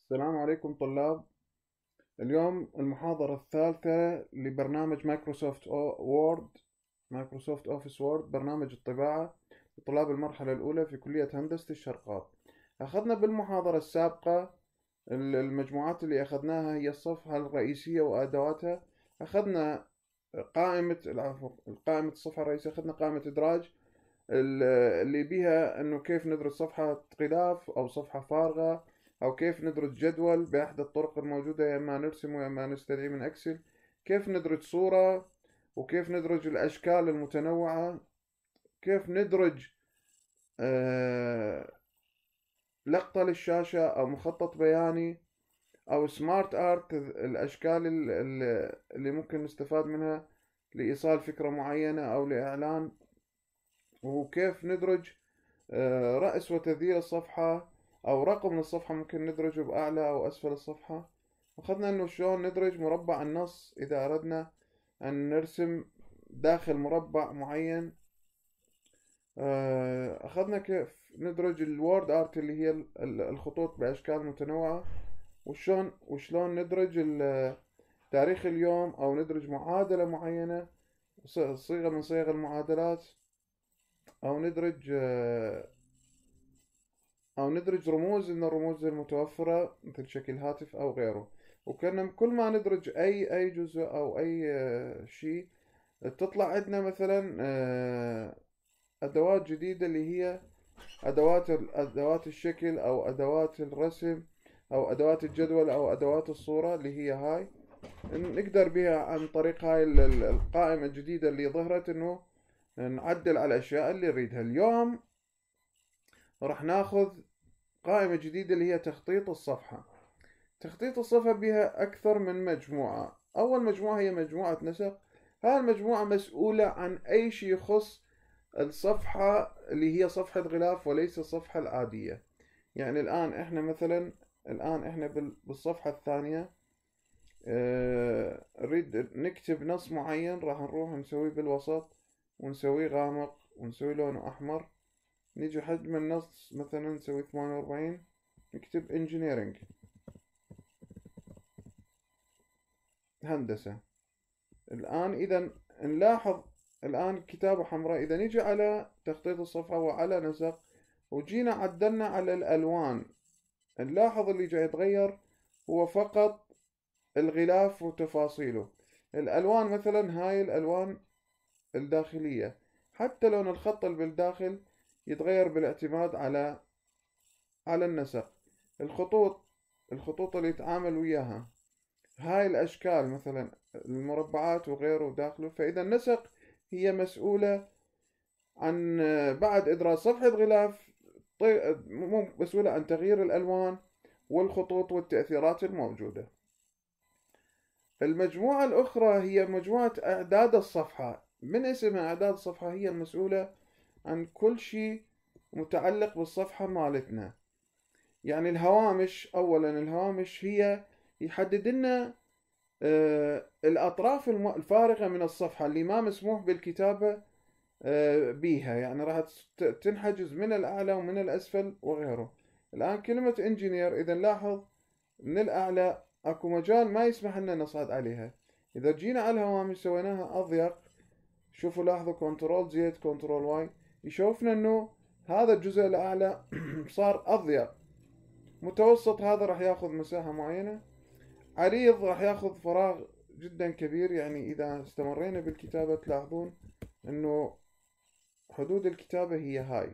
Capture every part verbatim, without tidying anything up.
السلام عليكم طلاب. اليوم المحاضرة الثالثة لبرنامج مايكروسوفت وورد، مايكروسوفت اوفيس وورد، برنامج الطباعة لطلاب المرحلة الأولى في كلية هندسة الشرقاط. أخذنا بالمحاضرة السابقة المجموعات اللي أخذناها هي الصفحة الرئيسية وأدواتها. أخذنا قائمة العفو قائمة الصفحة الرئيسية، أخذنا قائمة إدراج اللي بيها انه كيف ندرس صفحة غلاف او صفحة فارغة، او كيف ندرس جدول باحدى الطرق الموجودة، يا اما نرسمه يا اما نستدعيه من اكسل، كيف ندرج صورة، وكيف ندرج الاشكال المتنوعة، كيف ندرج آه لقطة للشاشة او مخطط بياني او سمارت ارت، الاشكال اللي ممكن نستفاد منها لايصال فكرة معينة او لاعلان، وكيف ندرج آه، رأس وتذييل الصفحة أو رقم من الصفحة ممكن ندرجه بأعلى أو أسفل الصفحة. أخذنا أنه شلون ندرج مربع النص إذا أردنا أن نرسم داخل مربع معين. آه، أخذنا كيف ندرج الوورد آرت اللي هي الخطوط بأشكال متنوعة، وشلون وشلون ندرج تاريخ اليوم أو ندرج معادلة معينة، صيغة من صيغ المعادلات، أو ندرج آه، أو ندرج رموز من الرموز المتوفرة مثل شكل هاتف أو غيره. وكنا كل ما ندرج أي أي جزء أو أي آه، شيء، تطلع عندنا مثلا آه، أدوات جديدة اللي هي أدوات أدوات الشكل أو أدوات الرسم أو أدوات الجدول أو أدوات الصورة اللي هي هاي. نقدر بها عن طريق هاي القائمة الجديدة اللي ظهرت إنه نعدل على الأشياء اللي نريدها. اليوم راح ناخذ قائمة جديدة اللي هي تخطيط الصفحة. تخطيط الصفحة بها أكثر من مجموعة. أول مجموعة هي مجموعة نسق. هذه المجموعة مسؤولة عن أي شيء يخص الصفحة اللي هي صفحة غلاف وليس الصفحة العادية. يعني الآن إحنا مثلا الآن إحنا بالصفحة الثانية آه، نريد نكتب نص معين، راح نروح نسويه بالوسط ونسويه غامق ونسوي لونه أحمر. نيجي حجم النص مثلا نسوي ثمانية وأربعين، نكتب engineering هندسة. الآن إذا نلاحظ الآن كتابة حمراء. إذا نيجي على تخطيط الصفحة وعلى نسق وجينا عدلنا على الألوان، نلاحظ اللي جاي يتغير هو فقط الغلاف وتفاصيله. الألوان مثلا هاي الألوان الداخلية، حتى لون الخط اللي بالداخل يتغير بالاعتماد على على النسق. الخطوط الخطوط اللي يتعامل وياها، هاي الأشكال مثلا المربعات وغيره داخله. فإذا النسق هي مسؤولة عن بعد إدراج صفحة غلاف، مو مسؤولة عن تغيير الألوان والخطوط والتأثيرات الموجودة. المجموعة الأخرى هي مجموعة إعداد الصفحة. من اسمها إعداد الصفحة، هي المسؤولة عن كل شيء متعلق بالصفحة مالتنا. يعني الهوامش، أولا الهوامش هي يحدد لنا آه، الأطراف الفارغة من الصفحة اللي ما مسموح بالكتابة آه، بيها، يعني راح تنحجز من الأعلى ومن الأسفل وغيره. الآن كلمة انجينير إذا نلاحظ من الأعلى أكو مجال ما يسمح لنا نصعد عليها. إذا جينا على الهوامش سويناها أضيق، شوفوا لاحظوا كنترول زيت كنترول واي يشوفنا إنه هذا الجزء الأعلى صار أضيق. متوسط هذا راح ياخذ مساحة معينة، عريض راح ياخذ فراغ جدا كبير. يعني إذا استمرينا بالكتابة تلاحظون أنه حدود الكتابة هي هاي.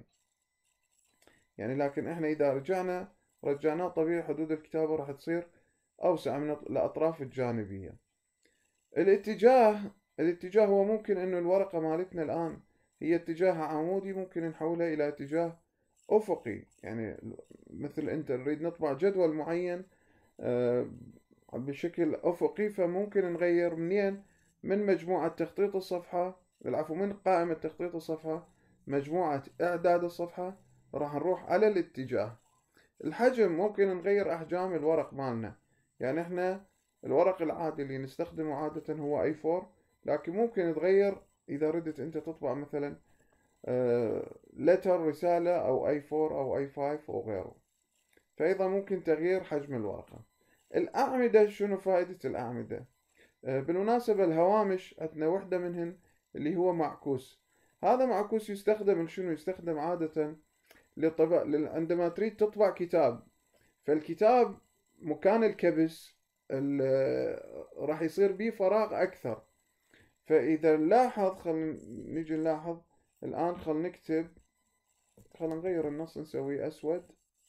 يعني لكن إحنا إذا رجعنا رجعناه طبيعي، حدود الكتابة راح تصير أوسع من الأطراف الجانبية. الاتجاه الاتجاه هو ممكن أنه الورقة مالتنا الآن هي اتجاهها عمودي، ممكن نحولها إلى اتجاه أفقي. يعني مثل أنت نريد نطبع جدول معين آه، بشكل أفقي، فممكن نغير منين؟ من مجموعة تخطيط الصفحة، العفو من قائمة تخطيط الصفحة، مجموعة إعداد الصفحة، راح نروح على الاتجاه. الحجم ممكن نغير أحجام الورق مالنا. يعني احنا الورق العادي اللي نستخدمه عادة هو إيه فور، لكن ممكن نتغير إذا ردت أنت تطبع مثلا لتر رسالة أو إيه فور أو إيه فايف أو غيره. فأيضا ممكن تغيير حجم الورقة. الأعمدة، شنو فائدة الأعمدة؟ بالمناسبة الهوامش عندنا وحدة منهن اللي هو معكوس. هذا معكوس يستخدم لشنو؟ يستخدم عادة لطبع، عندما تريد تطبع كتاب، فالكتاب مكان الكبس راح يصير به فراغ أكثر. فإذا نلاحظ، خلينا نيجي نلاحظ الآن، خلينا نكتب، خلينا نغير النص نسويه أسود.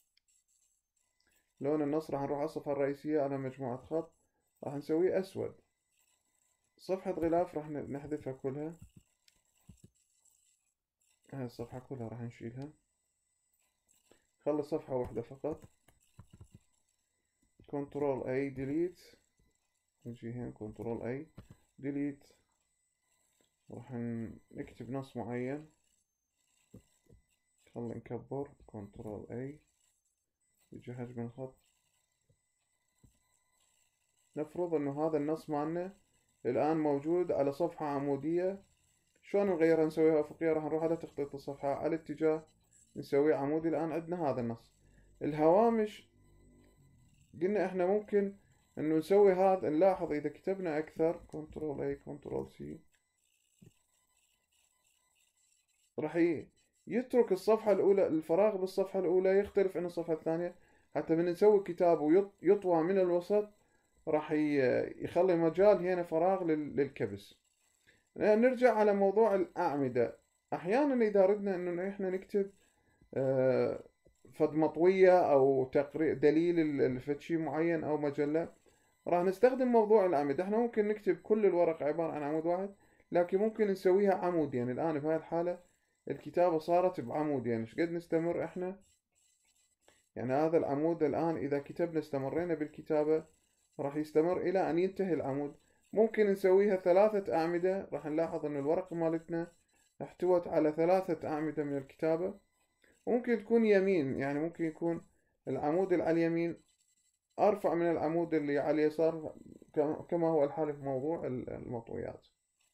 لون النص راح نروح على الصفحة الرئيسية على مجموعة خط، راح نسويه أسود. صفحة غلاف راح نحذفها كلها، هاي الصفحة كلها راح نشيلها، خلي صفحة واحدة فقط. كنترول اي ديليت، نجي هنا كنترول اي ديليت، راح نكتب نص معين، خلي نكبر كنترول اي، يجي حجم الخط. نفرض انه هذا النص مالنا الان موجود على صفحة عمودية. شلون نغيرها؟ نسويها افقية، راح نروح على تخطيط الصفحة على الاتجاه، نسويه عمودي. الان عندنا هذا النص. الهوامش قلنا احنا ممكن انه نسوي هذا، نلاحظ اذا كتبنا اكثر كنترول اي كنترول سي راح يترك الصفحة الأولى، الفراغ بالصفحة الأولى يختلف عن الصفحة الثانية. حتى من نسوي كتاب ويطوى من الوسط راح يخلي مجال هنا فراغ للكبس. نرجع على موضوع الأعمدة. أحيانا إذا ردنا أنه إحنا نكتب فد مطوية أو تقرير دليل لفتشي معين أو مجلة، راح نستخدم موضوع الأعمدة. إحنا ممكن نكتب كل الورق عبارة عن عمود واحد، لكن ممكن نسويها عمودين. يعني الآن بهاي الحالة الكتابة صارت بعمودين، يعني قد نستمر إحنا؟ يعني هذا العمود الآن إذا كتبنا استمرينا بالكتابة راح يستمر إلى أن ينتهي العمود. ممكن نسويها ثلاثة أعمدة، راح نلاحظ أن الورقة مالتنا احتوت على ثلاثة أعمدة من الكتابة. ممكن تكون يمين، يعني ممكن يكون العمود اللي على اليمين أرفع من العمود اللي على اليسار، كما هو الحال في موضوع المطويات.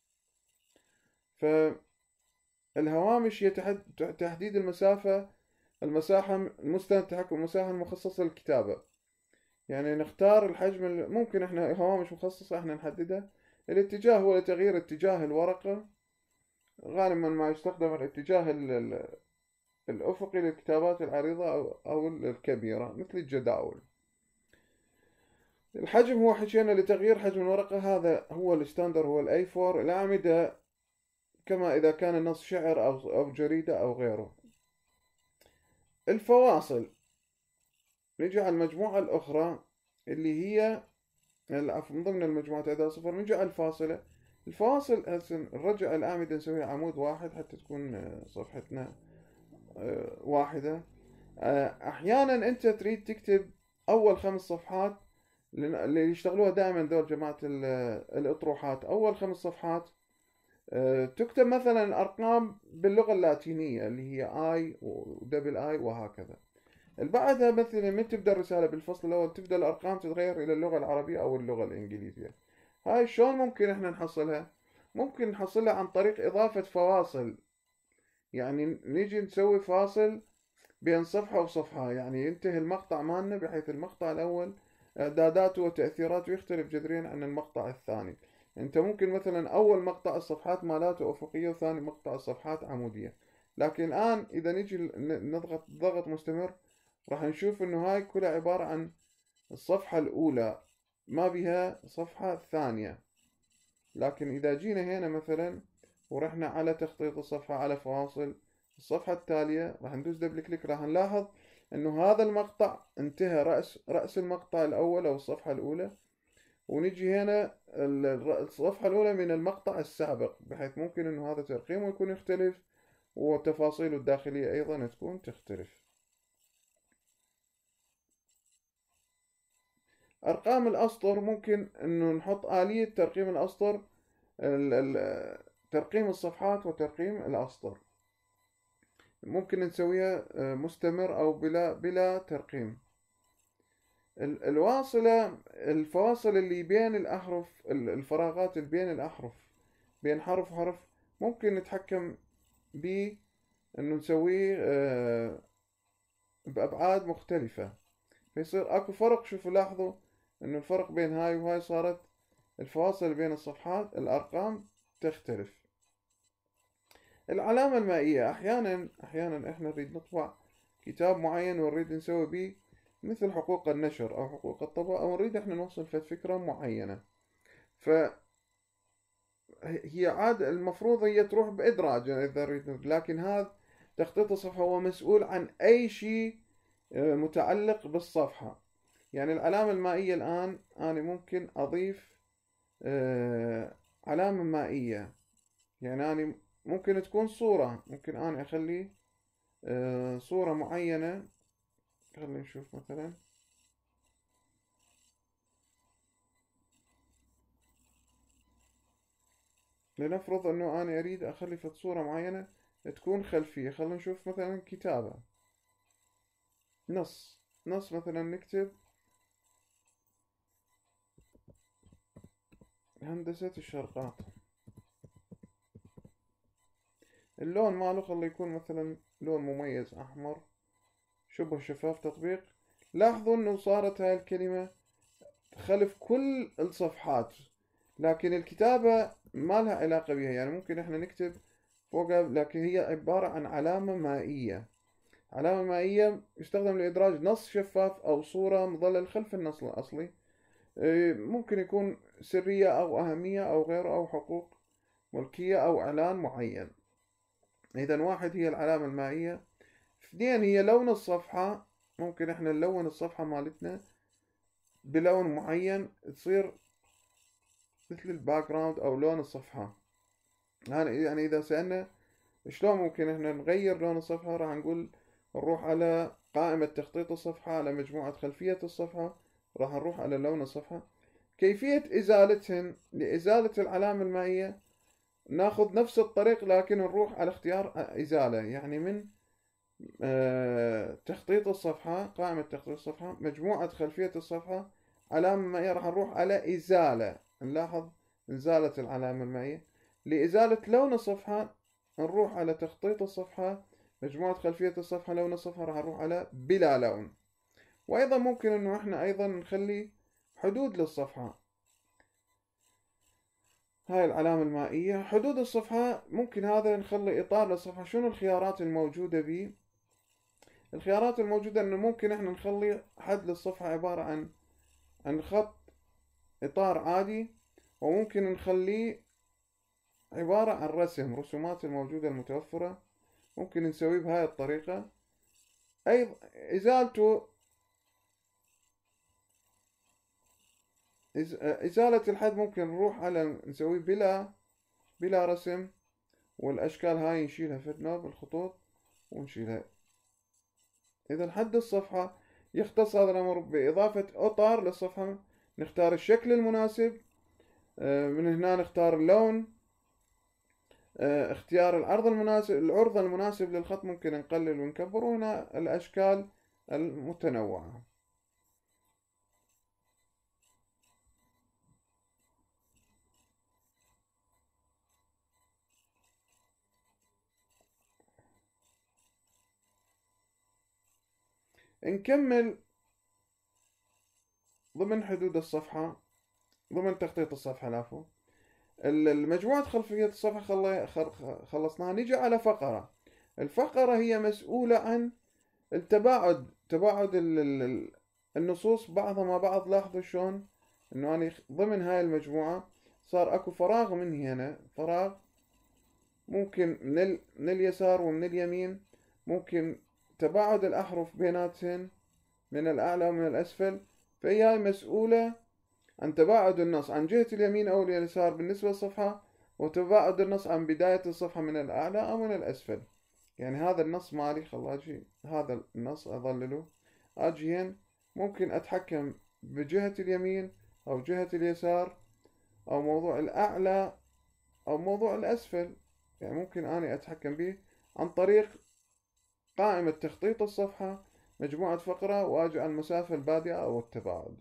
فالهوامش هي تحديد المسافة، المساحة المستند التحكم، المساحة المخصصة للكتابة. يعني نختار الحجم، ممكن احنا هوامش مخصصة احنا نحددها. الاتجاه هو لتغيير اتجاه الورقة، غالبا ما يستخدم الاتجاه الأفقي للكتابات العريضة أو الكبيرة مثل الجداول. الحجم هو حكينا لتغيير حجم الورقة، هذا هو الستاندر، هو الاي أربعة. الأعمدة كما إذا كان النص شعر أو أو جريدة أو غيره. الفواصل، نجي على المجموعة الأخرى اللي هي العفو من ضمن المجموعات أداة صفر، نجي على الفاصلة. الفواصل هسه نرجع الأعمدة نسويها عمود واحد حتى تكون صفحتنا واحدة. أحيانا أنت تريد تكتب أول خمس صفحات، اللي يشتغلوها دائما دول جماعة الأطروحات، أول خمس صفحات تكتب مثلا الأرقام باللغة اللاتينية اللي هي آي ودبل آي وهكذا. بعدها مثلا من تبدأ الرسالة بالفصل الأول تبدأ الأرقام تتغير إلى اللغة العربية أو اللغة الإنجليزية. هاي شلون ممكن إحنا نحصلها؟ ممكن نحصلها عن طريق إضافة فواصل. يعني نيجي نسوي فاصل بين صفحة وصفحة، يعني ينتهي المقطع مالنا بحيث المقطع الأول إعداداته وتأثيراته يختلف جذريا عن المقطع الثاني. أنت ممكن مثلا أول مقطع الصفحات مالاته أفقية وثاني مقطع الصفحات عمودية، لكن الآن إذا نجي نضغط ضغط مستمر راح نشوف إنه هاي كلها عبارة عن الصفحة الأولى، ما بها صفحة ثانية. لكن إذا جينا هنا مثلا ورحنا على تخطيط الصفحة على فواصل الصفحة التالية، راح ندوس دبل كليك، راح نلاحظ انه هذا المقطع انتهى رأس رأس المقطع الاول او الصفحة الاولى، ونجي هنا الصفحة الاولى من المقطع السابق، بحيث ممكن انه هذا ترقيمه يكون يختلف وتفاصيله الداخلية ايضا تكون تختلف. ارقام الاسطر، ممكن انه نحط آلية ترقيم الاسطر، ترقيم الصفحات وترقيم الاسطر. ممكن نسويها مستمر او بلا بلا ترقيم. الواصلة، الفواصل اللي بين الأحرف، الفراغات اللي بين الأحرف بين حرف وحرف، ممكن نتحكم به انه نسويه بأبعاد مختلفة. فيصير اكو فرق. شوفوا لاحظوا انه الفرق بين هاي وهاي صارت الفواصل بين الصفحات الارقام تختلف. العلامة المائية احيانا احيانا احنا نريد نطبع كتاب معين ونريد نسوي به مثل حقوق النشر او حقوق الطبع، او نريد احنا نوصل في فكرة معينة. ف هي عاد المفروض هي تروح بإدراج إذا نريد، لكن هذا تخطيط الصفحة هو مسؤول عن أي شيء متعلق بالصفحة. يعني العلامة المائية الآن أنا ممكن أضيف علامة مائية، يعني أنا ممكن تكون صورة، ممكن أنا أخلي صورة معينة. خلينا نشوف مثلا، لنفرض أنه أنا أريد أخلي في صورة معينة تكون خلفية. خلينا نشوف مثلا كتابة، نص نص مثلا نكتب هندسة الشرقات. اللون ماله خلي يكون مثلا لون مميز أحمر شبه شفاف تطبيق. لاحظوا انه صارت هاي الكلمة خلف كل الصفحات، لكن الكتابة ما لها علاقة بها. يعني ممكن احنا نكتب فوقها، لكن هي عبارة عن علامة مائية. علامة مائية يستخدم لإدراج نص شفاف أو صورة مظلل خلف النص الأصلي. ممكن يكون سرية أو أهمية أو غيره، أو حقوق ملكية أو إعلان معين. إذا واحد هي العلامة المائية. اثنين هي لون الصفحة. ممكن احنا نلون الصفحة مالتنا بلون معين تصير مثل الباك جراوند أو لون الصفحة. يعني إذا سألنا شلون ممكن احنا نغير لون الصفحة، راح نقول نروح على قائمة تخطيط الصفحة، على مجموعة خلفية الصفحة، راح نروح على لون الصفحة. كيفية إزالتهن، لإزالة العلامة المائية ناخذ نفس الطريق، لكن نروح على اختيار إزالة. يعني من آه تخطيط الصفحة، قائمة تخطيط الصفحة، مجموعة خلفية الصفحة، علامة مائية، راح نروح على إزالة. نلاحظ إزالة العلامة المائية. لإزالة لون الصفحة نروح على تخطيط الصفحة، مجموعة خلفية الصفحة، لون الصفحة، راح نروح على بلا لون. وأيضا ممكن إنه إحنا أيضا نخلي حدود للصفحة. هاي العلامة المائية، حدود الصفحة، ممكن هذا نخلي إطار للصفحة. شنو الخيارات الموجودة به؟ الخيارات الموجودة إنه ممكن إحنا نخلي حد للصفحة عبارة عن عن خط إطار عادي، وممكن نخليه عبارة عن رسم، رسومات الموجودة المتوفرة ممكن نسويه بهاي الطريقة. أيضا إزالته، إزالة الحد ممكن نروح على نسويه بلا بلا رسم، والأشكال هاي نشيلها فتنا بالخطوط ونشيلها. إذا حد الصفحة يختص هذا الأمر بإضافة أطار للصفحة. نختار الشكل المناسب، من هنا نختار اللون، اختيار العرض المناسب، العرض المناسب للخط ممكن نقلل ونكبر، وهنا الأشكال المتنوعة. نكمل ضمن حدود الصفحة، ضمن تخطيط الصفحة العفو. المجموعة خلفية الصفحة خلصناها. نيجي على فقرة. الفقرة هي مسؤولة عن التباعد، تباعد النصوص بعضها مع بعض. لاحظوا شلون انه انا ضمن هاي المجموعة صار اكو فراغ من هنا، فراغ ممكن من, من اليسار ومن اليمين، ممكن تباعد الأحرف بيناتهن من الأعلى ومن الأسفل. فهي مسؤولة عن تباعد النص عن جهة اليمين أو اليسار بالنسبة للصفحة، وتباعد النص عن بداية الصفحة من الأعلى أو من الأسفل. يعني هذا النص مالي، خل أجي هذا النص أظلله، أجي هنا ممكن أتحكم بجهة اليمين أو جهة اليسار أو موضوع الأعلى أو موضوع الأسفل. يعني ممكن أنا أتحكم به عن طريق قائمة تخطيط الصفحة، مجموعة فقرة، وأجي على المسافة البادئة أو التباعد.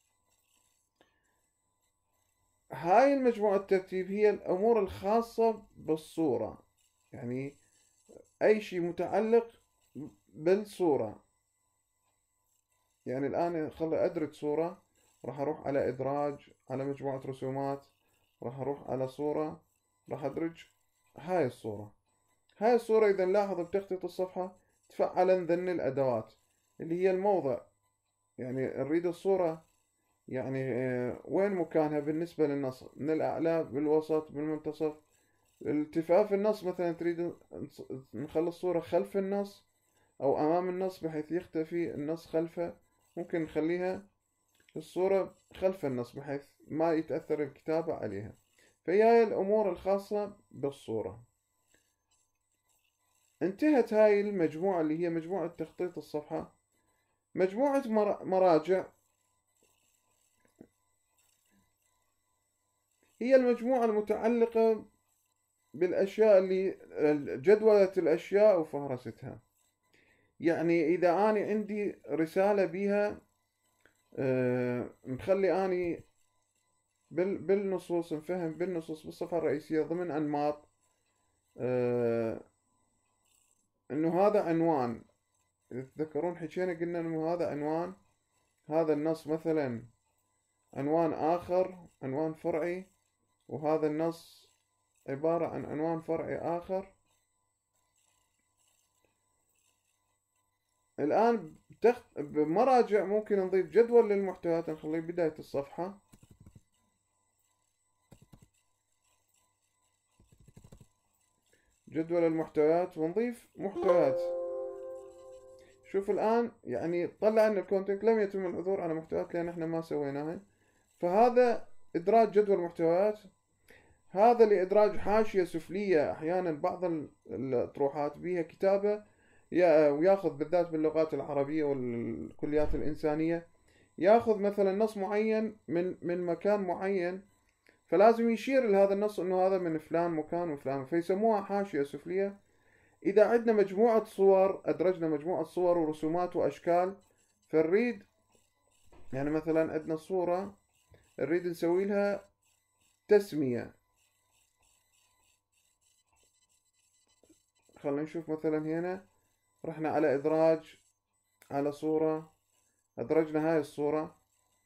هاي المجموعة الترتيب هي الأمور الخاصة بالصورة، يعني أي شيء متعلق بالصورة. يعني الآن خلي أدرج صورة، راح أروح على إدراج، على مجموعة رسومات، راح أروح على صورة، راح أدرج هاي الصورة. هاي الصورة إذا نلاحظ بتخطيط الصفحة تفعل ذن الأدوات اللي هي الموضع. يعني نريد الصورة يعني آه، وين مكانها بالنسبة للنص، من الأعلى بالوسط بالمنتصف. التفاف النص مثلا تريد نخلي الصورة خلف النص أو أمام النص بحيث يختفي النص خلفه، ممكن نخليها الصورة خلف النص بحيث ما يتأثر الكتابة عليها. فهي هاي الأمور الخاصة بالصورة. انتهت هاي المجموعة اللي هي مجموعة تخطيط الصفحة. مجموعة مراجع هي المجموعة المتعلقة بالأشياء اللي جدولة الأشياء وفهرستها. يعني إذا أنا عندي رسالة بيها أه مخلي أني بالنصوص نفهم بالنصوص بالصفحة الرئيسية ضمن أنماط، أه إنه هذا عنوان. تتذكرون حكينا قلنا إنه هذا عنوان، هذا النص مثلا عنوان آخر عنوان فرعي، وهذا النص عبارة عن عنوان فرعي آخر. الآن بتخت... بمراجع ممكن نضيف جدول للمحتويات، نخليه بداية الصفحة، جدول المحتويات، ونضيف محتويات. شوف الآن يعني طلع أن الكونتنت لم يتم العثور على محتويات لأن احنا ما سويناها، فهذا إدراج جدول محتويات. هذا لإدراج حاشية سفلية، أحيانا بعض الأطروحات بها كتابة وياخذ بالذات باللغات العربية والكليات الإنسانية، ياخذ مثلا نص معين من من مكان معين، فلازم يشير لهذا النص انه هذا من فلان مكان وفلان، فيسموها حاشية سفلية. اذا عندنا مجموعة صور، ادرجنا مجموعة صور ورسومات واشكال، فنريد يعني مثلا عندنا صورة نريد نسوي لها تسمية. خلينا نشوف مثلا هنا رحنا على ادراج، على صورة، ادرجنا هاي الصورة،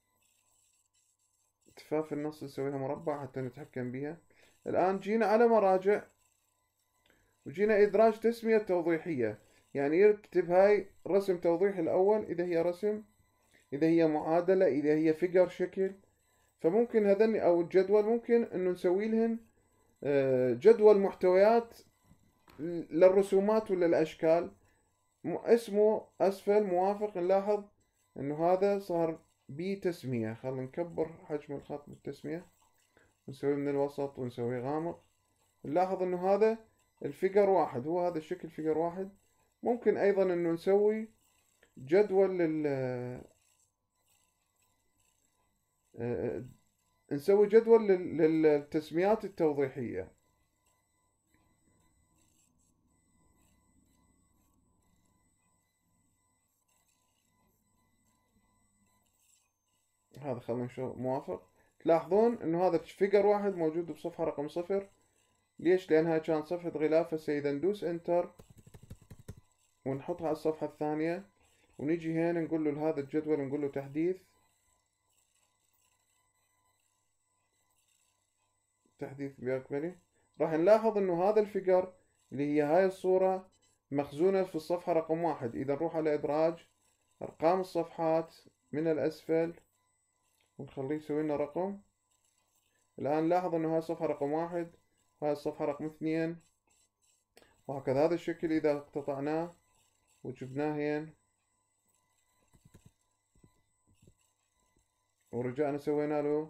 تفاف النص نسويها مربع حتى نتحكم بها. الآن جينا على مراجع وجينا إدراج تسمية توضيحية، يعني يكتب هاي رسم توضيح الأول إذا هي رسم، إذا هي معادلة، إذا هي فيجر شكل. فممكن هذن أو الجدول ممكن إنه نسوي لهن جدول محتويات للرسومات وللأشكال، اسمه أسفل موافق. نلاحظ إنه هذا صار بتسمية. خلينا نكبر حجم الخط بالتسمية ونسويه من الوسط ونسويه غامق. نلاحظ إنه هذا الفيجر واحد، هو هذا الشكل فيجر واحد. ممكن أيضا إنه نسوي جدول لل نسوي جدول للتسميات التوضيحية. هذا خلينا نشوف موافق. تلاحظون انه هذا فيجر واحد موجود بصفحة رقم صفر. ليش؟ لانها كانت صفحة غلاف. هسه اذا ندوس انتر ونحطها على الصفحة الثانية ونيجي هنا نقول له هذا الجدول، نقول له تحديث، تحديث بأكمله، راح نلاحظ انه هذا الفيجر اللي هي هاي الصورة مخزونة في الصفحة رقم واحد. اذا نروح على ادراج ارقام الصفحات من الاسفل ونخليه يسوي لنا رقم. الان نلاحظ انه هاي الصفحة رقم واحد، هاي الصفحة رقم اثنين، وهكذا. هذا الشكل اذا اقتطعناه وجبناه هين ورجعنا سوينا له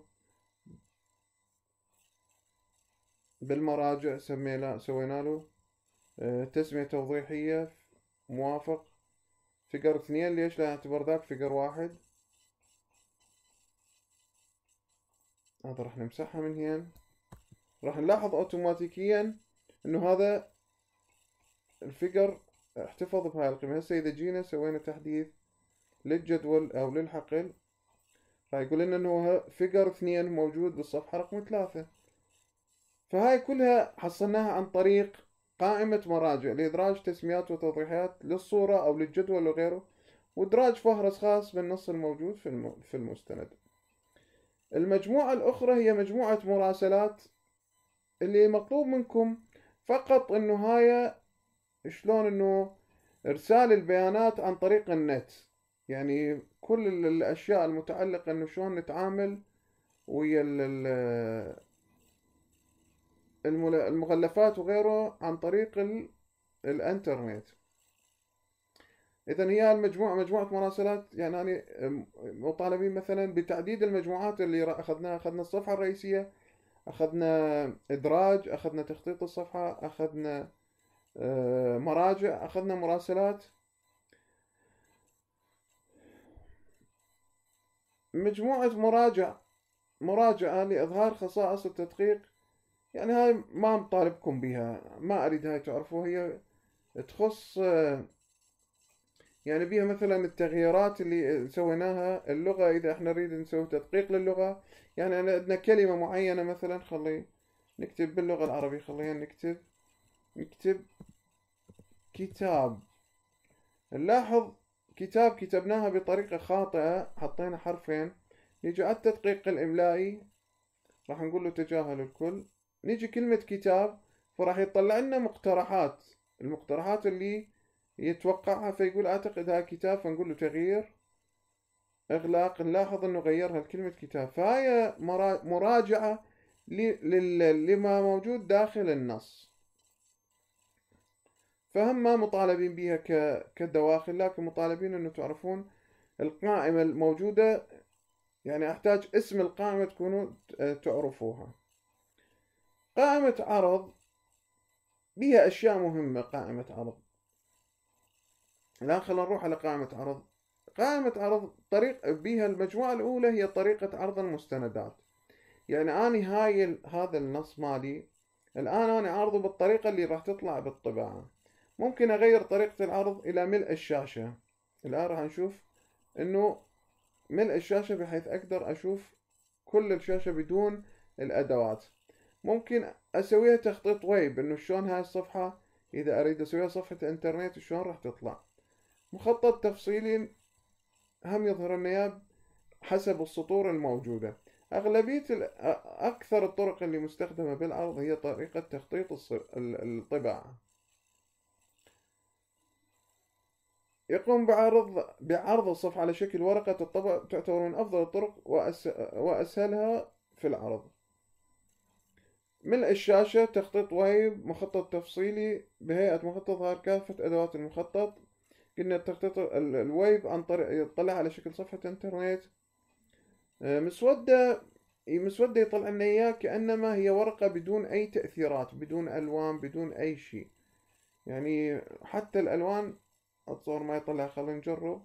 بالمراجع، سمينا سوينا له تسمية توضيحية موافق فيجر اثنين. ليش؟ لا نعتبر ذاك فيجر واحد. هذا راح نمسحها من هين. راح نلاحظ اوتوماتيكيا انه هذا الفيجر احتفظ بهاي القيمة. هسه اذا جينا سوينا تحديث للجدول او للحقل راح يقول لنا انه فيجر اثنين موجود بالصفحة رقم ثلاثة. فهاي كلها حصلناها عن طريق قائمة مراجع لإدراج تسميات وتوضيحات للصورة أو للجدول وغيره. وإدراج فهرس خاص بالنص الموجود في المستند. المجموعة الأخرى هي مجموعة مراسلات، اللي مطلوب منكم فقط إنه هاي شلون إنه إرسال البيانات عن طريق النت، يعني كل الأشياء المتعلقة إنه شلون نتعامل ويا المغلفات وغيره عن طريق الانترنت. إذا هي المجموعة مجموعة مراسلات، يعني أنا مطالبين مثلا بتعديد المجموعات اللي أخذناها. أخذنا الصفحة الرئيسية، أخذنا إدراج، أخذنا تخطيط الصفحة، أخذنا مراجع، أخذنا مراسلات. مجموعة مراجع مراجعة لإظهار خصائص التدقيق، يعني هاي ما مطالبكم بها، ما أريد هاي تعرفوا. هي تخص يعني بيها مثلا التغييرات اللي سويناها اللغة. إذا احنا نريد نسوي تدقيق للغة، يعني عندنا كلمة معينة مثلا، خلي نكتب باللغة العربية، خلينا نكتب نكتب كتاب. نلاحظ كتاب كتبناها بطريقة خاطئة، حطينا حرفين. نيجي على التدقيق الإملائي، راح نقول له تجاهل الكل. نيجي كلمة كتاب، فراح يطلع لنا مقترحات، المقترحات اللي يتوقعها، فيقول أعتقد هذا كتاب، فنقول له تغيير إغلاق. نلاحظ أنه غيرها لكلمة كتاب. فهي مراجعة لما موجود داخل النص، فهم ما مطالبين بها كدواخل، لكن مطالبين أنه تعرفون القائمة الموجودة. يعني أحتاج اسم القائمة تكونوا تعرفوها. قائمة عرض بها أشياء مهمة. قائمة عرض، الآن خلينا نروح على قائمة عرض. قائمة عرض طريق بها المجموعة الأولى هي طريقة عرض المستندات. يعني أني هاي هذا النص مالي الآن أنا عارضه بالطريقة اللي راح تطلع بالطباعة. ممكن أغير طريقة العرض إلى ملء الشاشة. الآن راح نشوف إنه ملء الشاشة، بحيث أقدر أشوف كل الشاشة بدون الأدوات. ممكن أسويها تخطيط ويب، إنه شلون هاي الصفحة إذا أريد أسويها صفحة إنترنت شلون راح تطلع. مخطط تفصيلي هم يظهر لنا حسب السطور الموجودة. أغلبية أكثر الطرق اللي مستخدمة بالعرض هي طريقة تخطيط الطباعة. يقوم بعرض بعرض الصفحة على شكل ورقة الطبع، تعتبر من أفضل الطرق وأسهلها في العرض. ملء الشاشة تخطيط ويب، مخطط تفصيلي بهيئة مخطط ظهر كافة أدوات المخطط. قلنا التخطيط الويب عن طريق يطلع على شكل صفحة انترنت. مسودة مسودة يطلع لنا إياه كأنما هي ورقة بدون أي تأثيرات، بدون ألوان، بدون أي شيء. يعني حتى الألوان أتصور ما يطلع. خلينا نجرب.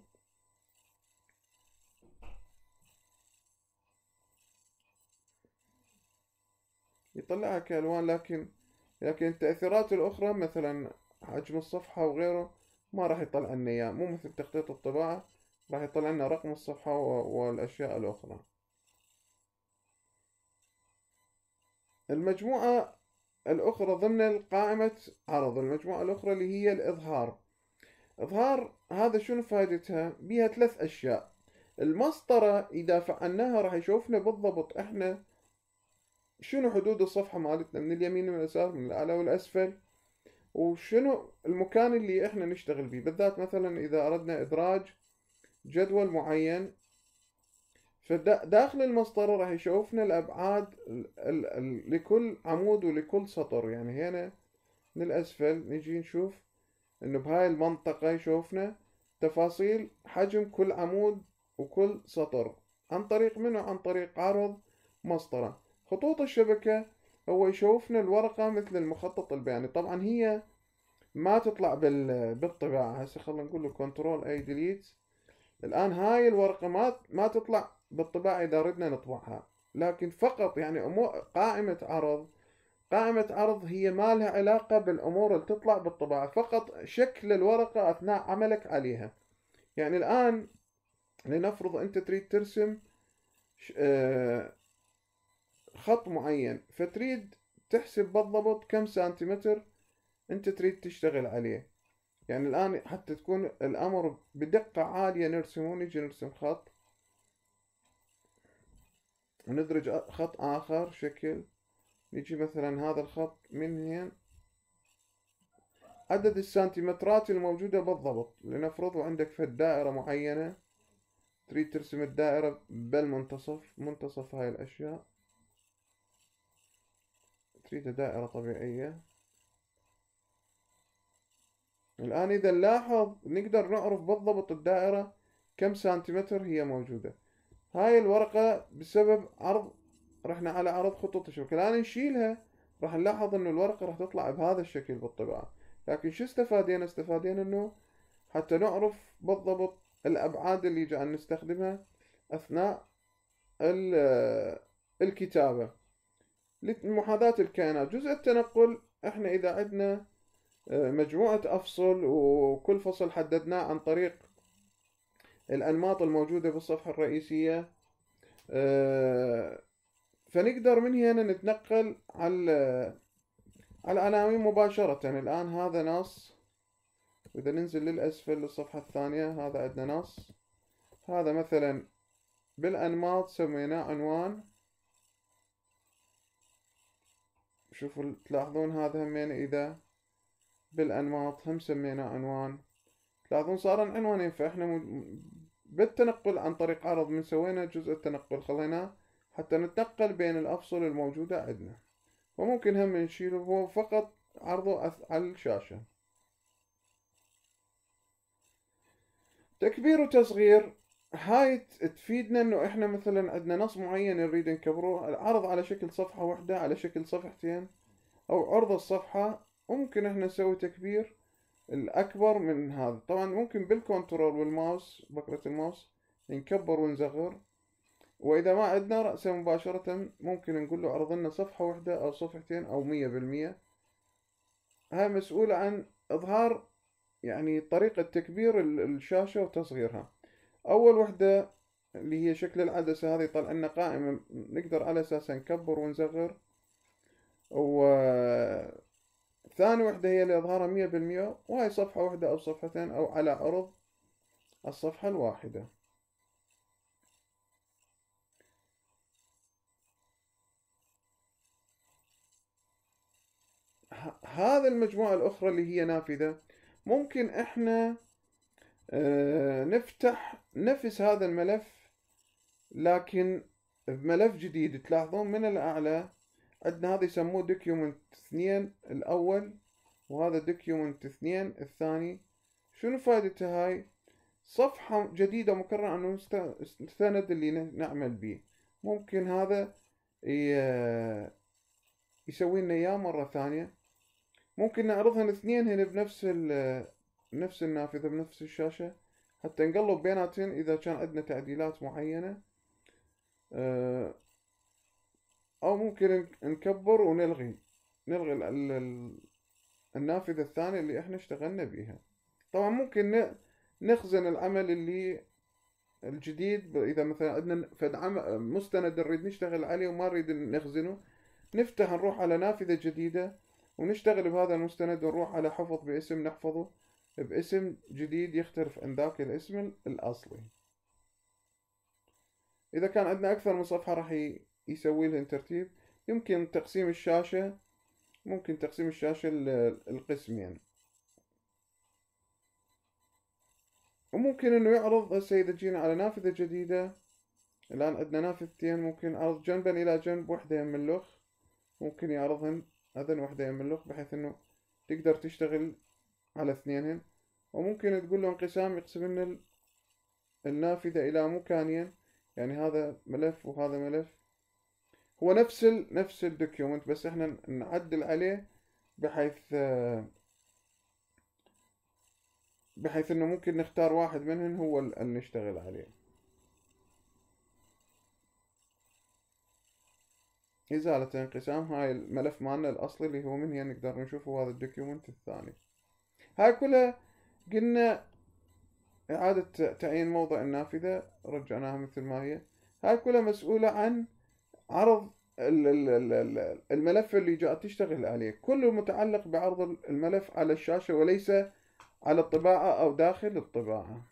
يطلعها كألوان، لكن لكن التأثيرات الأخرى مثلا حجم الصفحة وغيره ما راح يطلع لنا إياه. مو مثل تخطيط الطباعة، راح يطلع لنا رقم الصفحة والأشياء الأخرى. المجموعة الأخرى ضمن قائمة عرض، المجموعة الأخرى اللي هي الإظهار. إظهار هذا شنو فائدتها؟ بيها ثلاث أشياء. المسطرة إذا فعلناها راح يشوفنا بالضبط إحنا شنو حدود الصفحة مالتنا، من اليمين من اليسار، من الأعلى والأسفل، وشنو المكان اللي إحنا نشتغل بيه. بالذات مثلا إذا أردنا إدراج جدول معين، فداخل المسطرة راح يشوفنا الأبعاد لكل عمود ولكل سطر. يعني هنا من الأسفل نجي نشوف إنه بهاي المنطقة يشوفنا تفاصيل حجم كل عمود وكل سطر. عن طريق منه؟ عن طريق عرض مسطرة. خطوط الشبكة هو يشوفنا الورقة مثل المخطط البياني. طبعا هي ما تطلع بالطباعة. هسه خلينا نقول له كنترول اي ديليت. الآن هاي الورقة ما ما تطلع بالطباعة إذا ردنا نطبعها، لكن فقط يعني أمور قائمة عرض قائمة عرض هي ما لها علاقة بالأمور اللي تطلع بالطباعة، فقط شكل الورقة أثناء عملك عليها. يعني الآن لنفرض أنت تريد ترسم خط معين، فتريد تحسب بالضبط كم سنتيمتر أنت تريد تشتغل عليه. يعني الآن حتى تكون الأمر بدقة عالية نرسمه، نجي نرسم خط وندرج خط آخر شكل، نجي مثلا هذا الخط من هنا، عدد السنتيمترات الموجودة بالضبط. لنفرض عندك في الدائرة معينة تريد ترسم الدائرة بالمنتصف، منتصف هاي الأشياء، تريد دائرة طبيعية. الآن إذا نلاحظ نقدر نعرف بالضبط الدائرة كم سنتيمتر هي موجودة. هاي الورقة بسبب عرض، رحنا على عرض خطوط الشبكة، الآن نشيلها راح نلاحظ إنه الورقة راح تطلع بهذا الشكل بالطباعة. لكن شو استفادينا؟ استفادينا إنه حتى نعرف بالضبط الأبعاد اللي جاء نستخدمها أثناء الكتابة. لمحاذاة الكائنات، جزء التنقل، احنا إذا عندنا مجموعة أفصل وكل فصل حددناه عن طريق الأنماط الموجودة بالصفحة الرئيسية، فنقدر من هنا نتنقل على على العناوين مباشرة. الآن هذا نص، وإذا ننزل للأسفل للصفحة الثانية هذا عندنا نص، هذا مثلا بالأنماط سميناه عنوان. شوفوا تلاحظون هذا همين إذا بالأنماط هم سميناه عنوان، تلاحظون صار عنوانين. فإحنا م... بالتنقل عن طريق عرض من سوينا جزء التنقل خليناه حتى نتنقل بين الأفصل الموجودة عندنا، وممكن هم نشيله، هو فقط عرضه على الشاشة. تكبير وتصغير، هاي تفيدنا انه احنا مثلا عندنا نص معين نريد نكبره، العرض على شكل صفحة واحدة، على شكل صفحتين، او عرض الصفحة، وممكن احنا نسوي تكبير الأكبر من هذا. طبعا ممكن بالكنترول والماوس، بكرة الماوس، نكبر ونصغر. وإذا ما عندنا رأسه مباشرة ممكن نقول له عرض لنا صفحة واحدة أو صفحتين أو مية بالمية. هاي مسؤولة عن إظهار يعني طريقة تكبير الشاشة وتصغيرها. أول وحدة اللي هي شكل العدسة، هذه يطلع لنا قائمة نقدر على أساسها نكبر ونصغر. وثاني وحدة هي اللي إظهارها مية بالمية، وهي صفحة واحدة أو صفحتين أو على عرض الصفحة الواحدة. هذا المجموعة الأخرى اللي هي نافذة، ممكن إحنا نفتح نفس هذا الملف لكن بملف جديد. تلاحظون من الأعلى عندنا هذا يسموه دوكيومنت اثنين الأول، وهذا دوكيومنت اثنين الثاني. شنو فائدته هاي؟ صفحة جديدة مكررة عن المستند اللي نعمل به. ممكن هذا يسوي لنا إياه مرة ثانية. ممكن نعرضهن اثنين هنا بنفس نفس النافذة بنفس الشاشة حتى نقلب بيناتهن إذا كان عندنا تعديلات معينة، أو ممكن نكبر ونلغي نلغي النافذة الثانية اللي احنا اشتغلنا بيها. طبعا ممكن نخزن العمل اللي الجديد، إذا مثلا عندنا فد مستند نريد نشتغل عليه وما نريد نخزنه، نفتح نروح على نافذة جديدة ونشتغل بهذا المستند، ونروح على حفظ باسم نحفظه باسم جديد يختلف عن ذاك الاسم الأصلي. إذا كان عندنا أكثر من صفحة راح يسوي لهم ترتيب. يمكن تقسيم الشاشة، ممكن تقسيم الشاشة القسمين، وممكن إنه يعرض. هسه إذا جينا على نافذة جديدة، الآن عندنا نافذتين، ممكن عرض جنبا إلى جنب، وحدة يم اللخ، ممكن يعرضهن هذن وحدة يم اللخ بحيث إنه تقدر تشتغل على اثنينهن. وممكن تقول له انقسام، يقسم لنا النافذة إلى مكانين، يعني هذا ملف وهذا ملف، هو نفس ال نفس الدوكيومنت بس احنا نعدل عليه بحيث بحيث انه ممكن نختار واحد منهم هو اللي نشتغل عليه. إزالة الانقسام، هاي الملف مالنا الأصلي اللي هو من هنا نقدر نشوفه، هذا الدوكيومنت الثاني. هاي كلها قلنا إعادة تعيين موضع النافذة، رجعناها مثل ما هي. هاي كلها مسؤولة عن عرض الملف اللي جاء تشتغل عليه، كله متعلق بعرض الملف على الشاشة وليس على الطباعة أو داخل الطباعة.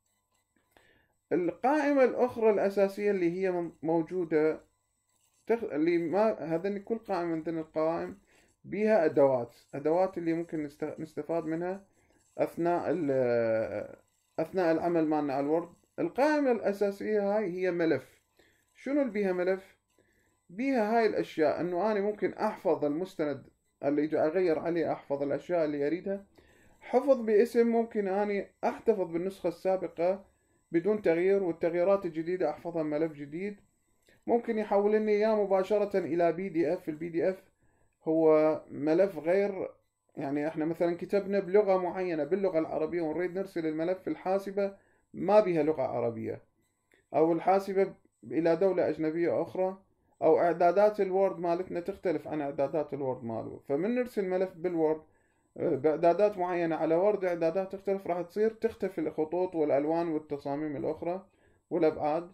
القائمة الأخرى الأساسية اللي هي موجودة تخ... اللي ما هذا كل قائمة من ضمن القوائم بيها أدوات أدوات اللي ممكن نست... نستفاد منها أثناء ال... أثناء العمل مالنا على الوورد. القائمة الأساسية هاي هي ملف. شنو اللي بيها ملف؟ بيها هاي الأشياء إنه أنا ممكن أحفظ المستند اللي أجي أغير عليه، أحفظ الأشياء اللي أريدها. حفظ باسم، ممكن أني أحتفظ بالنسخة السابقة بدون تغيير، والتغييرات الجديدة أحفظها بملف جديد. ممكن يحولني إياه مباشرة إلى بي دي إف. البي دي إف هو ملف غير، يعني إحنا مثلا كتبنا بلغة معينة باللغة العربية ونريد نرسل الملف في الحاسبة ما بها لغة عربية، أو الحاسبة إلى دولة أجنبية أخرى، أو إعدادات الوورد مالتنا تختلف عن إعدادات الوورد ماله. فمن نرسل ملف بالوورد بإعدادات معينة على وورد إعدادات تختلف، راح تصير تختفي الخطوط والألوان والتصاميم الأخرى والأبعاد.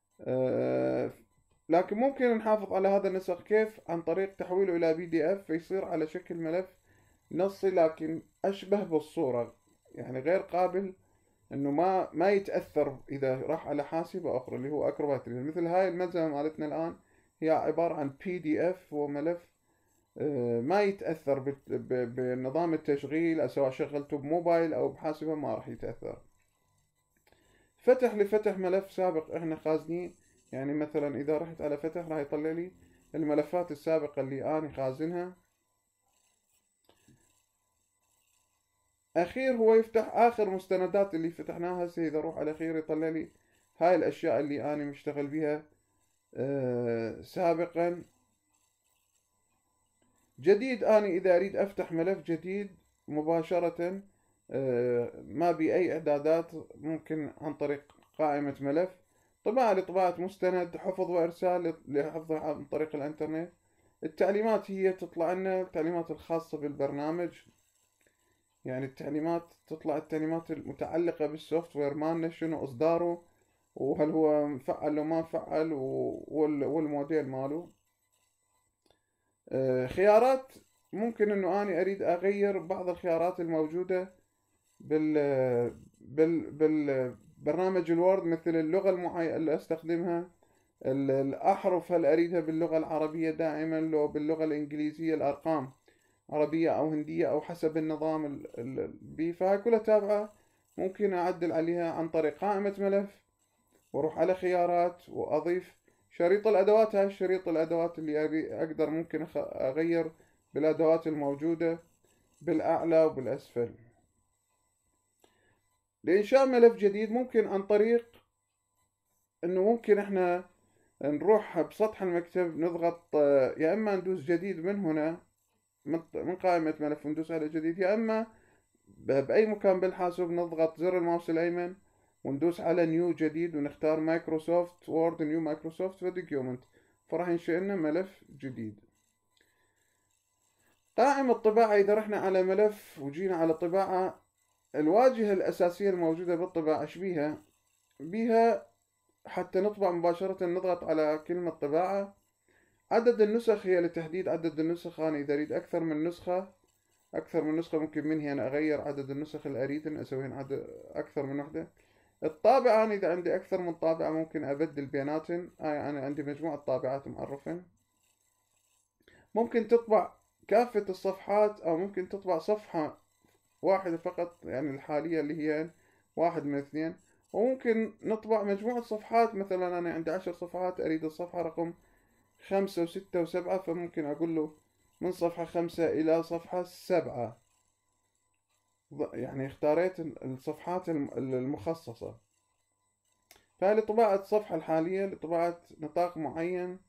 لكن ممكن نحافظ على هذا النسخ كيف؟ عن طريق تحويله إلى بي دي إف، فيصير على شكل ملف نصي لكن أشبه بالصورة، يعني غير قابل إنه ما ما يتأثر إذا راح على حاسبة أخرى اللي هو أكروبات. مثل هاي الملزمة مالتنا الآن هي عبارة عن بي دي إف، وملف ما يتأثر بنظام التشغيل، سواء شغلته بموبايل أو بحاسبة ما راح يتأثر. فتح لفتح ملف سابق احنا خازنيه، يعني مثلا إذا رحت على فتح راح يطلع لي الملفات السابقة اللي أنا خازنها. أخير هو يفتح آخر مستندات اللي فتحناها. هسه إذا أروح على خير يطلع لي هاي الأشياء اللي أنا مشتغل بها أه سابقا. جديد أنا إذا أريد أفتح ملف جديد مباشرة أه ما بي أي إعدادات، ممكن عن طريق قائمة ملف. طباعة لطباعة مستند، حفظ وإرسال لحفظه عن طريق الإنترنت. التعليمات هي تطلع لنا التعليمات الخاصة بالبرنامج، يعني التعليمات تطلع التعليمات المتعلقة بالسوفت وير مالنا، شنو إصداره وهل هو مفعل أو ما مفعل والموديل ماله. خيارات، ممكن انه اني اريد اغير بعض الخيارات الموجودة بال بال بالبرنامج الوورد، مثل اللغة المعينة اللي استخدمها، الاحرف هل اريدها باللغة العربية دائما لو باللغة الانجليزية، الارقام عربية او هندية او حسب النظام البي. فهاي كلها تابعة ممكن اعدل عليها عن طريق قائمة ملف، واروح على خيارات واضيف شريط الادوات. هاي شريط الادوات اللي اقدر ممكن اغير بالادوات الموجودة بالاعلى وبالاسفل. لانشاء ملف جديد ممكن عن طريق انه ممكن احنا نروح بسطح المكتب نضغط، يا اما ندوس جديد من هنا من قائمة ملف وندوس على جديد، يا اما باي مكان بالحاسوب نضغط زر الماوس الايمن وندوس على نيو جديد ونختار مايكروسوفت وورد نيو مايكروسوفت دوكيومنت، فراح ينشئ لنا ملف جديد. قائمة الطباعة، إذا رحنا على ملف وجينا على طباعة، الواجهة الأساسية الموجودة بالطباعة إيش بيها؟ بيها حتى نطبع مباشرة نضغط على كلمة طباعة. عدد النسخ هي لتحديد عدد النسخ. أنا إذا أريد أكثر من نسخة أكثر من نسخة ممكن من هنا أغير عدد النسخ اللي أريد أن أسويهن عدد أكثر من وحدة. الطابعة، أنا إذا عندي أكثر من طابعة ممكن أبدل بياناتن. أنا عندي مجموعة طابعات معرفة، ممكن تطبع كافة الصفحات أو ممكن تطبع صفحة واحدة فقط، يعني الحالية اللي هي واحد من اثنين. وممكن نطبع مجموعة صفحات، مثلا أنا عندي عشر صفحات أريد الصفحة رقم خمسة وستة وسبعة، فممكن أقول له من صفحة خمسة إلى صفحة سبعة، يعني اختاريت الصفحات المخصصة. فلطباعة الصفحة الحالية لطباعة نطاق معين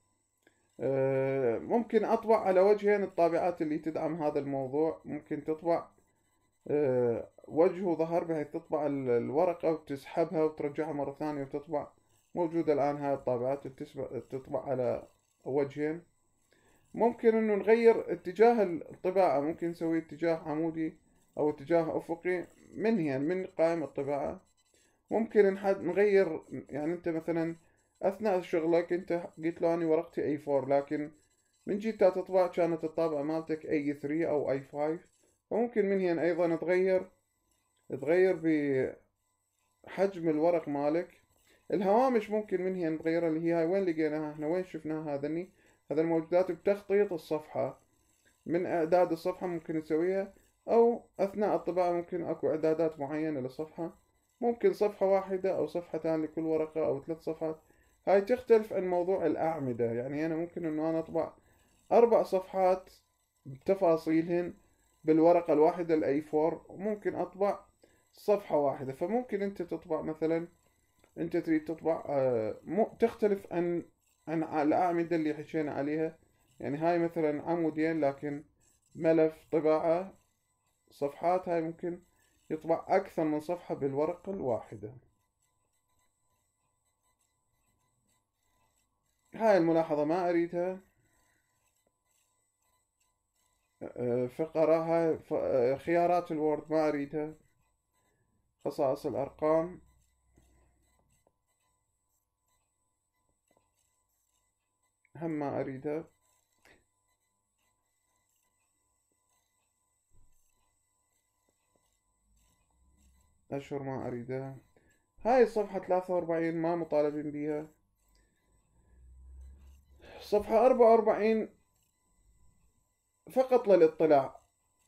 ممكن أطبع على وجهين الطابعات اللي تدعم هذا الموضوع. ممكن تطبع وجه وظهر بحيث تطبع الورقة وتسحبها وترجعها مرة ثانية وتطبع. موجودة الآن هاي الطابعات تطبع على وجهين. ممكن انه نغير اتجاه الطباعة، ممكن نسوي اتجاه عمودي او اتجاه افقي من هي من قائمة الطباعة. ممكن نغير، يعني انت مثلا اثناء شغلك انت قلت له اني ورقتي اي فور، لكن من جيت تطبع كانت الطابعة مالتك اي ثري او اي فايف، فممكن من هنا ايضا تغير تغير بحجم الورق مالك. الهوامش ممكن من هي نغيرها، اللي هي هاي وين لقيناها احنا، وين شفناها هذني، هذا الموجودات بتخطيط الصفحة. من إعداد الصفحة ممكن نسويها، أو أثناء الطباعة ممكن أكو إعدادات معينة للصفحة. ممكن صفحة واحدة أو صفحتان لكل ورقة أو ثلاث صفحات. هاي تختلف عن موضوع الأعمدة. يعني أنا ممكن إنه أنا أطبع أربع صفحات بتفاصيلهن بالورقة الواحدة الأي فور، وممكن أطبع صفحة واحدة. فممكن أنت تطبع مثلا، أنت تريد تطبع آه، تختلف عن عن الأعمدة اللي حكينا عليها. يعني هاي مثلا عمودين لكن ملف طباعة صفحات، هاي ممكن يطبع أكثر من صفحة بالورقة الواحدة. هاي الملاحظة ما أريدها. آه، فقرة هاي ف- آه، خيارات الوورد ما أريدها. خصائص الأرقام هم ما أريدها. أشهر ما أريدها. هاي الصفحة ثلاثة وأربعين ما مطالبين بيها. صفحة أربعة وأربعين فقط للاطلاع.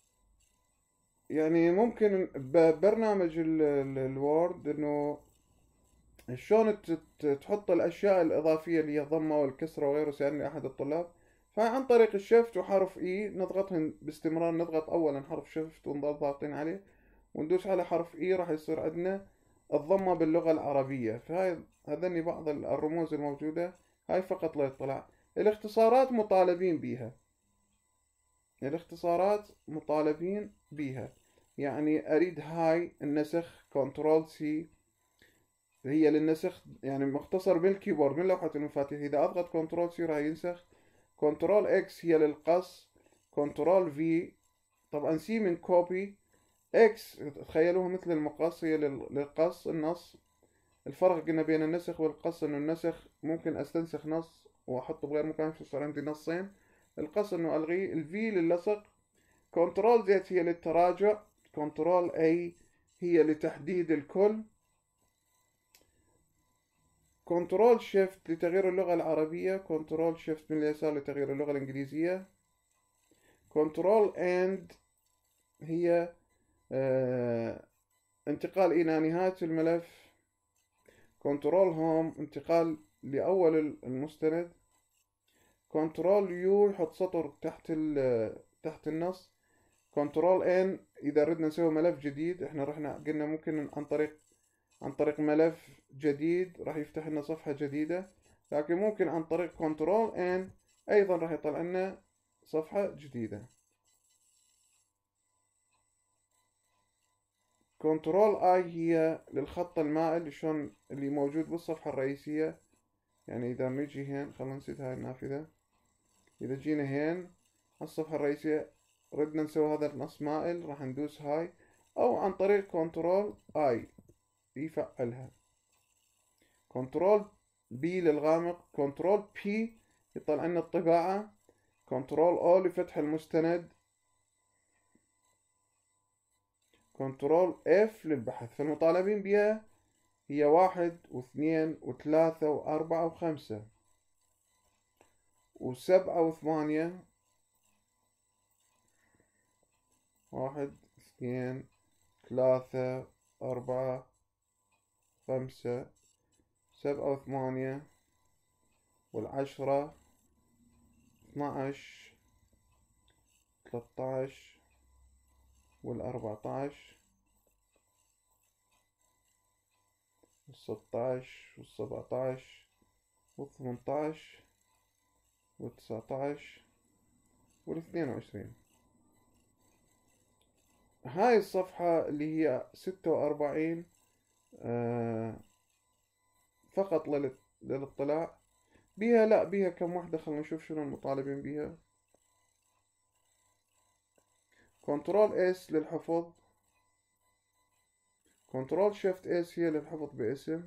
يعني ممكن ببرنامج ال- ال- الوورد انه شلون ت- تحط الاشياء الاضافيه اللي هي الضمه والكسره وغيره، سألني احد الطلاب. فعن طريق الشيفت وحرف اي نضغطهن باستمرار. نضغط اولا حرف شيفت ونضل ضاغطين عليه، وندوس على حرف اي راح يصير عندنا الضمه باللغه العربيه. فهاي هذني بعض الرموز الموجوده. هاي فقط للاطلاع. الاختصارات مطالبين بيها. الاختصارات مطالبين بيها. يعني اريد هاي النسخ كنترول سي هي للنسخ، يعني مختصر بالكيبورد من لوحة المفاتيح. اذا اضغط كنترول سي راح ينسخ. كنترول اكس هي للقص. كنترول في، طبعا سي من كوبي. اكس تخيلوها مثل المقص، هي لل- للقص النص. الفرق قلنا بين النسخ والقص انه النسخ ممكن استنسخ نص واحطه بغير مكان فصار عندي نصين. القص انه الغيه. الفي للصق. كنترول زد هي للتراجع. كنترول اي هي لتحديد الكل. كنترول شيفت لتغيير اللغة العربية. كنترول شيفت من اليسار لتغيير اللغة الإنجليزية. كنترول اند هي آه انتقال إلى نهاية الملف. كنترول هوم انتقال لأول المستند. كنترول يو يحط سطر تحت تحت النص. كنترول ان إذا ردنا نسوي ملف جديد. احنا رحنا قلنا ممكن عن طريق عن طريق ملف جديد راح يفتح لنا صفحة جديدة، لكن ممكن عن طريق كنترول ان ايضا راح يطلع لنا صفحة جديدة. كنترول اي هي للخط المائل شلون اللي موجود بالصفحة الرئيسية. يعني اذا نجي هين، خلنا نسيت هاي النافذة. اذا جينا هين على الصفحة الرئيسية ردنا نسوي هذا النص مائل، راح ندوس هاي، او عن طريق كنترول اي يفعلها. كنترول بي للغامق. كنترول بي يطلع لنا الطباعة. كنترول او لفتح المستند. كنترول اف للبحث. فالمطالبين بها هي واحد واثنين وثلاثة واربعة وخمسة وسبعة وثمانية. واحد اثنين ثلاثة أربعة خمسة سبعة وثمانية والعشرة اثناعش ثلاثة والأربعتاش والستاش والسبعتاش والثمنتاش والتسعتاش والاثنين وعشرين. هاي الصفحة اللي هي ستة وأربعين آه فقط لل- للاطلاع بيها. لا بيها كم وحدة، خلنا نشوف شنو المطالبين بيها. كنترول اس للحفظ. كنترول شيفت اس هي للحفظ باسم.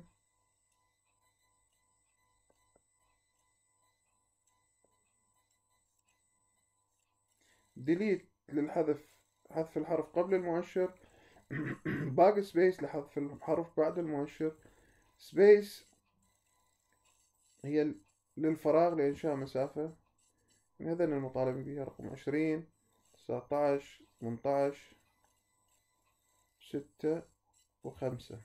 ديليت للحذف، حذف الحرف قبل المؤشر. باقي سبيس لحذف الحرف بعد المؤشر. سبيس هي للفراغ لإنشاء مسافة. هذين المطالب بها رقم عشرين، تسعتاش، ثمنتاش، ستة وخمسة.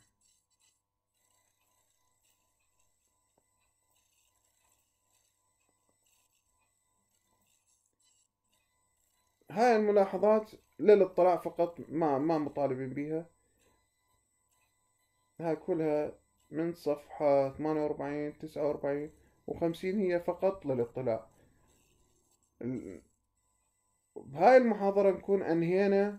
هاي الملاحظات للاطلاع فقط، ما ما مطالبين بها. هاي كلها من صفحة ثمانية وأربعين، تسعة وأربعين وخمسين، هي فقط للاطلاع. بهاي المحاضرة نكون أنهينا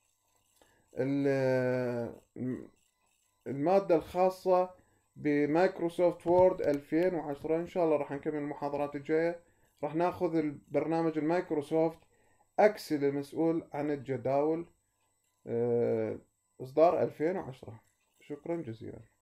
المادة الخاصة بمايكروسوفت وورد ألفين وعشرة. إن شاء الله راح نكمل المحاضرات الجاية. راح ناخذ البرنامج المايكروسوفت أكسل المسؤول عن الجداول، إصدار ألفين وعشرة. شكرا جزيلا.